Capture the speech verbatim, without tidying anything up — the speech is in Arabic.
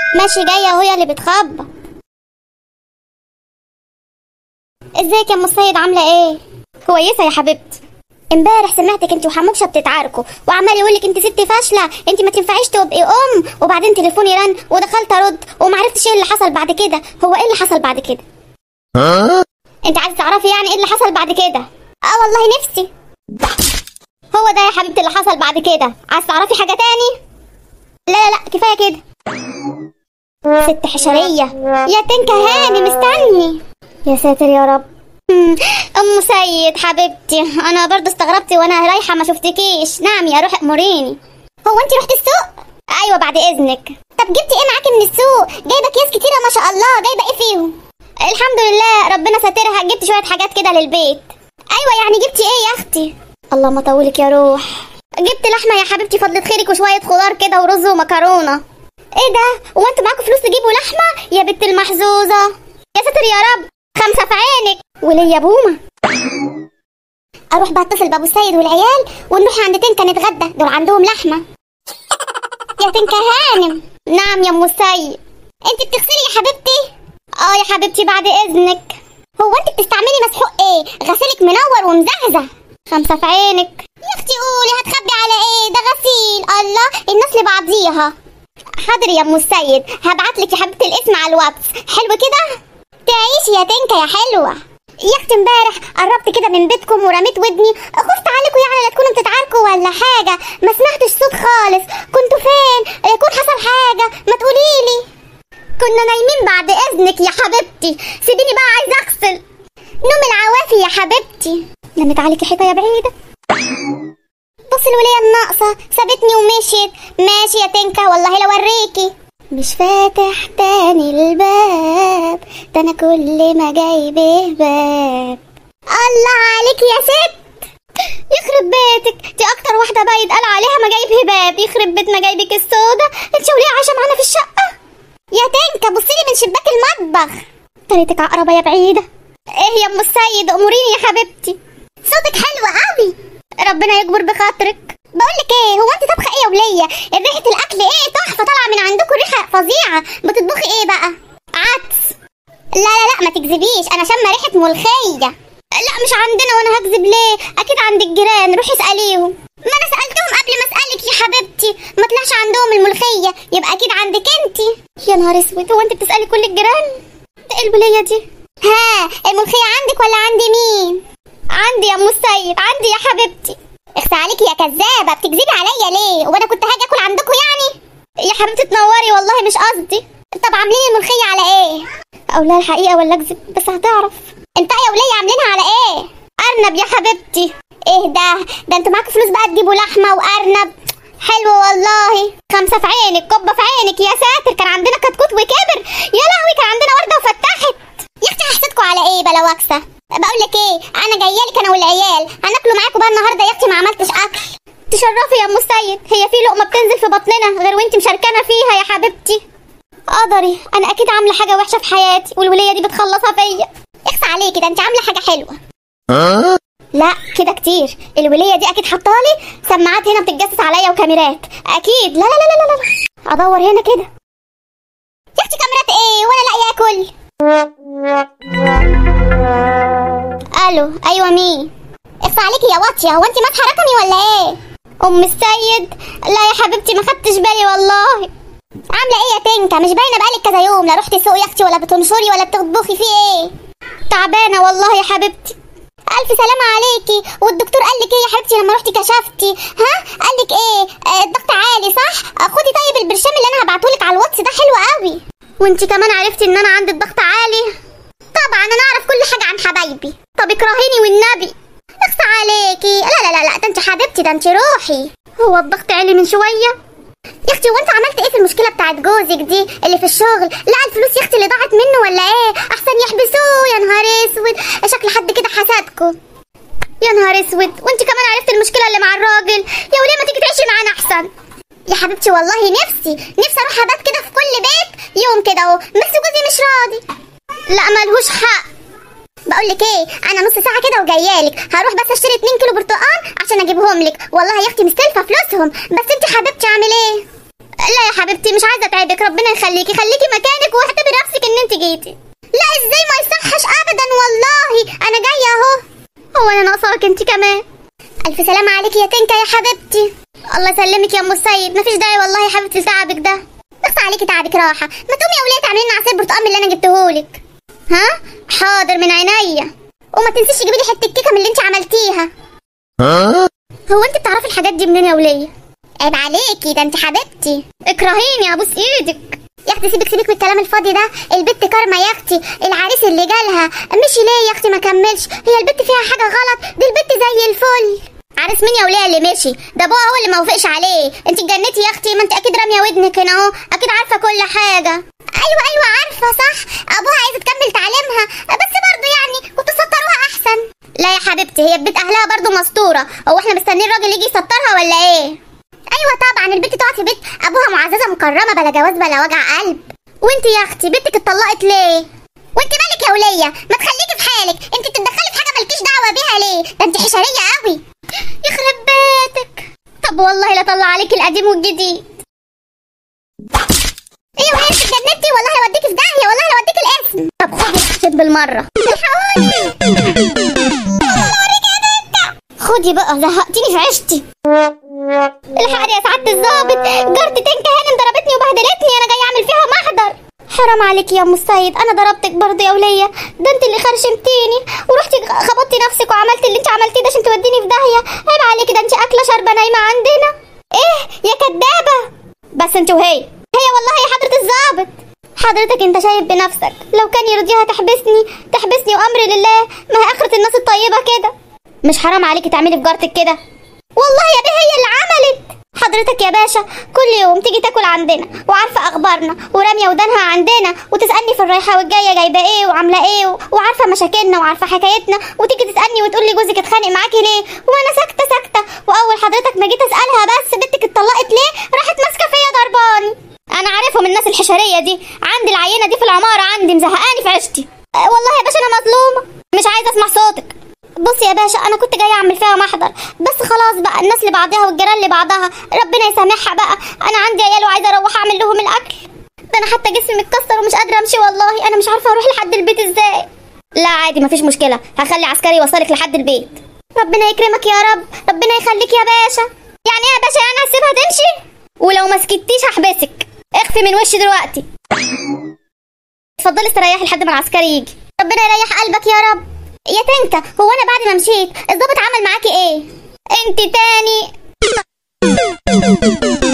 ماشي جايه وهي اللي بتخبط. ازيك يا ام السيد عامله ايه؟ كويسه يا حبيبتي. امبارح سمعتك انت وحموكشه بتتعاركوا وعمال يقولك انت ست فاشله، انت ما تنفعيش تبقي ام، وبعدين تليفوني رن ودخلت ارد ومعرفتش ايه اللي حصل بعد كده. هو ايه اللي حصل بعد كده؟ ها؟ انت عايزه تعرفي يعني ايه اللي حصل بعد كده؟ اه والله نفسي. هو ده يا حبيبتي اللي حصل بعد كده. عايزه تعرفي حاجه تاني؟ لا لا لا كفايه كده. ست حشريه يا تنكه هاني مستني. يا ساتر يا رب. ام سيد حبيبتي انا برضه استغربت وانا رايحه ما شفتكيش. نعم يا روح اموريني. هو انت رحتي السوق؟ ايوه بعد اذنك. طب جبتي ايه معاكي من السوق؟ جايبه اكياس كتيره ما شاء الله، جايبه ايه فيهم؟ الحمد لله ربنا ساترها، جبت شويه حاجات كده للبيت. ايوه يعني جبتي ايه يا اختي؟ الله ما طولك يا روح. جبت لحمه يا حبيبتي فضلت خيرك وشويه خضار كده ورز ومكرونه. ايه ده؟ هو انتوا معاكم فلوس تجيبوا لحمه يا بنت المحظوظه؟ يا ساتر يا رب. خمسه في عينك وليا بومه. اروح بقى اتصل بابو السيد والعيال ونروح عند تنكه نتغدى، دول عندهم لحمه. يا تنكه هانم. نعم يا ام السيد. انت بتغسلي يا حبيبتي؟ اه يا حبيبتي بعد اذنك. هو انت بتستعملي مسحوق ايه؟ غسيلك منور ومزهزه. خمسه في عينك. يا اختي قولي هتخبي على ايه؟ ده غسيل. الله الناس لبعضيها. حاضر يا ام السيد هبعتلك يا حبيبتي الاسم على الواتس. حلو كده؟ تعيشي يا تنكه يا حلوه. يا اختي امبارح قربت كده من بيتكم ورميت ودني، خفت عليكم يعني لا تكونوا بتتعاركوا ولا حاجه، ما سمعتش صوت خالص. كنتوا فين؟ يكون حصل حاجه ما تقوليلي. كنا نايمين بعد اذنك يا حبيبتي. سيبيني بقى عايزه اغسل. نوم العوافي يا حبيبتي. لمت عليكي حيطه يا بعيده. بصي الوليه الناقصه سابتني ومشيت. ماشي يا تنكه والله لو اوريكي. مش فاتح تاني الباب، ده انا كل ما جايبه باب. الله عليك يا ست. يخرب بيتك دي اكتر واحده بقى يتقال عليها ما جايب هباب. يخرب بيت ما جايبك السودا. انت وليه عايشه معانا في الشقه؟ يا تنكه بصيلي من شباك المطبخ. طريقتك عقربه يا بعيده. ايه يا ام السيد اموريني يا حبيبتي. صوتك حلو قوي. ربنا يكبر بخاطرك. بقولك ايه، هو انت طبخه ايه يا وليه؟ ريحه الاكل ايه تحفه طالعه من عندكم، ريحه فظيعه. بتطبخي ايه بقى؟ عدس. لا لا لا ما تكذبيش، انا شامه ريحه ملوخيه. لا مش عندنا وانا هكذب ليه؟ اكيد عند الجيران، روحي اساليهم. ما انا سالتهم قبل ما اسالك يا حبيبتي، ما طلعش عندهم الملوخيه، يبقى اكيد عندك انت. يا نهار اسود، هو انت بتسالي كل الجيران؟ ايه الوليه دي؟ ها الملوخيه عندك ولا عند مين؟ عندي يا ام السيد، عندي يا حبيبتي. اخس عليكي يا كذابه، بتكذبي عليا ليه؟ وانا كنت هاجي اكل عندكم يعني؟ يا حبيبتي تنوري والله مش قصدي. طب عاملين الملوخيه على ايه؟ اقول لها الحقيقه ولا اكذب؟ بس هتعرف. انت يا وليه عاملينها على ايه؟ ارنب يا حبيبتي. ايه ده؟ ده انتوا معاكم فلوس بقى تجيبوا لحمه وارنب. حلو والله. خمسه في عينك كبه في عينك. يا ساتر كان عندنا كتكوت وكبر. يا لهوي كان عندنا ورده وفتحت. يا اختي هحسدكوا على ايه بلا وكسه؟ بقول لك ايه، انا جايه لك انا والعيال هناكلوا معاكم بقى النهارده. يا اختي ما عملتش اكل. تشرفي يا ام السيد، هي في لقمه بتنزل في بطننا غير وانت مشاركانا فيها يا حبيبتي؟ قدري انا اكيد عامله حاجه وحشه في حياتي والوليه دي بتخلصها فيا. اخس عليكي، ده انت عامله حاجه حلوه. أه؟ لا كده كتير. الوليه دي اكيد حطالي سماعات هنا بتتجسس عليا وكاميرات اكيد. لا لا لا لا لا ادور هنا كده. يا اختي كاميرات ايه وانا لاقيه اكل؟ الو ايوه مين؟ اخس عليكي يا واطيه، هو انت ماسحه رقمي ولا ايه؟ ام السيد لا يا حبيبتي ما خدتش بالي والله. عامله ايه يا تنكه؟ مش باينه بقالك كذا يوم، لا رحتي سوق يا اختي ولا بتنشري ولا بتطبخي، في ايه؟ تعبانه والله يا حبيبتي. الف سلامه عليكي. والدكتور قال لك ايه يا حبيبتي لما رحتي كشفتي؟ ها قال لك ايه؟ آه الضغط عالي صح؟ خدي طيب البرشام اللي انا هبعتهولك على الواتس ده حلو قوي. وانت كمان عرفتي ان انا عندي الضغط عالي؟ طبعا انا اعرف كل حاجه عن حبايبي. طب اكرهيني والنبي. اخس عليكي. لا لا لا لا ده انت حبيبتي، ده انت روحي. هو الضغط عالي من شويه؟ يا اختي وانت عملت ايه في المشكله بتاعت جوزك دي اللي في الشغل؟ لا الفلوس يا اختي اللي ضاعت منه ولا ايه؟ احسن يحبسوه. يا نهار اسود، شكل حد كده حسدكوا. يا نهار اسود، وانت كمان عرفتي المشكله اللي مع الراجل؟ يا وليه ما تيجي تعيشي معانا احسن؟ يا حبيبتي والله نفسي نفسي اروح ابات كده في كل بيت يوم كده اهو، بس جوزي مش راضي. لا ملهوش حق. بقول لك ايه، انا نص ساعه كده وجايالك، هروح بس اشتري اتنين كيلو برتقال عشان اجيبهم لك. والله يا اختي مستلفه فلوسهم، بس انت حبيبتي اعمل ايه؟ لا يا حبيبتي مش عايزه اتعبك، ربنا يخليكي، خليكي مكانك واعتبري نفسك ان انت جيتي. لا ازاي، ما يصحش ابدا والله، انا جايه اهو. هو انا ناقصاك انت كمان؟ الف سلامه عليكي يا تنكه يا حبيبتي. الله يسلمك يا ام السيد، مفيش داعي والله يا حبيبتي لتعبك ده، بس عليكي تعبك راحه. ما تقومي يا وليه تعملي لنا عصير برتقال من اللي انا جبتهولك. ها حاضر من عينيا، وما تنسيش تجيبي لي حته كيكه من اللي انت عملتيها. ها هو انت بتعرفي الحاجات دي منين يا وليه؟ عيب عليكي، ده انت حبيبتي، اكرهيني ابوس ايدك. يا اختي سيبك سيبك من الكلام الفاضي ده، البت كارما يا اختي، العريس اللي جالها مشي ليه يا اختي ما كملش، هي البت فيها حاجه غلط؟ دي البت زي الفل. عريس مين يا وليه اللي مشي؟ ده ابوها هو اللي ما وافقش عليه. انت اتجننتي يا اختي، ما انت اكيد راميه ودنك هنا اهو، اكيد عارفه كل حاجه. ايوه ايوه عارفه صح، ابوها عايزه تكمل تعليمها، بس برضه يعني كنتوا تسطروها احسن. لا يا حبيبتي هي بيت اهلها برضه مستوره، هو احنا مستنيين الراجل يجي يسطرها ولا ايه؟ ايوه طبعا البت تقعد في بيت ابوها معززه مكرمه، بلا جواز بلا وجع قلب. وانت يا اختي بنتك اتطلقت ليه؟ وانت مالك يا وليه؟ ما تخليكي في حالك، انت بتتدخلي في حاجه مالكيش دعوه بيها ليه؟ ده انت حشريه قوي. يخرب بيتك. طب والله لا طلع عليكي القديم والجديد. ايه وهي انت اتجننتي؟ والله هوديكي في داهيه، والله هوديكي الاسم. طب خدي الحشد بالمره. الحقوني. خدي بقى، زهقتيني في عيشتي. الحقني يا سعاده الظابط، جارتي تنكه هانم ضربتني وبهدلتني، انا جاي اعمل فيها محضر. حرام عليكي يا ام السيد، انا ضربتك برضه يا وليه، ده انت اللي خرشمتيني ورحتي خبطتي نفسك وعملتي اللي انت عملتيه ده عشان توديني في داهيه. عيب عليكي، ده انت اكله شاربه نايمه عندنا. ايه يا كدابه؟ بس انت وهي هي والله يا حضره الظابط. حضرتك انت شايف بنفسك، لو كان يرضيها تحبسني تحبسني وامري لله، ما هي اخره الناس الطيبه كده. مش حرام عليكي تعملي في جارتك كده؟ والله يا بيه هي اللي عملت. حضرتك يا باشا كل يوم تيجي تاكل عندنا وعارفه اخبارنا وراميه ودانها عندنا، وتسالني في الرايحه والجايه جايبه ايه وعامله ايه، وعارفه مشاكلنا وعارفه حكايتنا، وتيجي تسالني وتقول لي جوزك اتخانق معاكي ليه، وانا ساكته ساكته، واول حضرتك ما جيت اسالها بس بنتك اتطلقت ليه راحت ماسكه فيا ضرباني. انا عارفهم الناس الحشريه دي، عندي العينه دي في العماره عندي مزهقاني في عيشتي. أه والله يا باشا انا مظلومه، مش عايزه اسمع صوتك. بصي يا باشا انا كنت جايه اعمل فيها محضر، بس خلاص بقى الناس لبعضها والجيران لبعضها، ربنا يسامحها بقى. انا عندي عيال وعايزه اروح اعمل لهم الاكل، ده انا حتى جسمي متكسر ومش قادره امشي والله، انا مش عارفه اروح لحد البيت ازاي. لا عادي مفيش مشكله، هخلي عسكري يوصلك لحد البيت. ربنا يكرمك يا رب، ربنا يخليك يا باشا. يعني ايه يا باشا، يعني هسيبها تمشي؟ ولو ما سكتيش هحبسك، اخفي من وشي دلوقتي. اتفضلي استريحي لحد ما العسكري يجي. ربنا يريح قلبك يا رب. يا تنكة هو انا بعد ما مشيت الضابط عمل معاكي ايه؟ انت تاني